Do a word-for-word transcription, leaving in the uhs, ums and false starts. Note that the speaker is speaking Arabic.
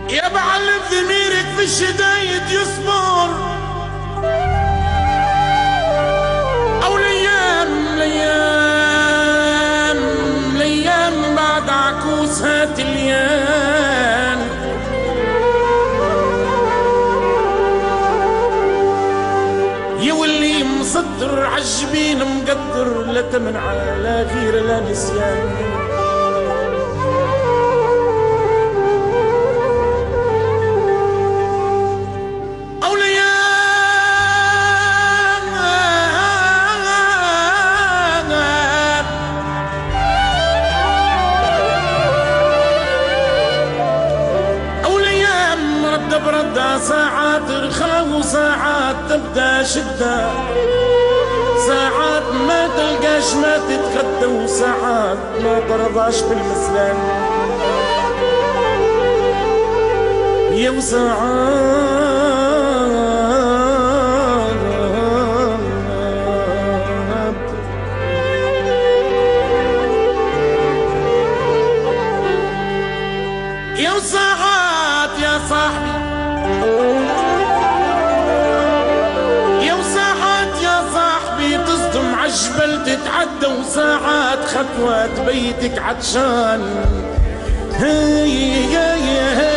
يا بعلم ضميرك في الشدايد يصبر، او الايام الايام الايام بعد عكوس هات اليان. يولي مصدر عالجبين مقدر، لا تمن على غير لا نسيان. بردا ساعات رخاء وساعات تبدا شدة، ساعات ما تلقاش ما تتغدى وساعات ما ترضاش بالمسلان. يا وساعات يا وساعات يا صاحبي، يا وساعات يا صاحبي تصدم عالجبل تتعدى، وساعات خطوات بيتك عطشان. هي يا يا